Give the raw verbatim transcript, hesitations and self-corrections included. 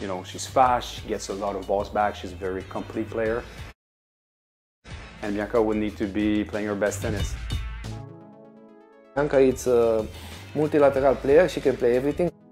you know, she's fast, she gets a lot of balls back, she's a very complete player. And Bianca would need to be playing her best tennis. Bianca is a multilateral player, she can play everything.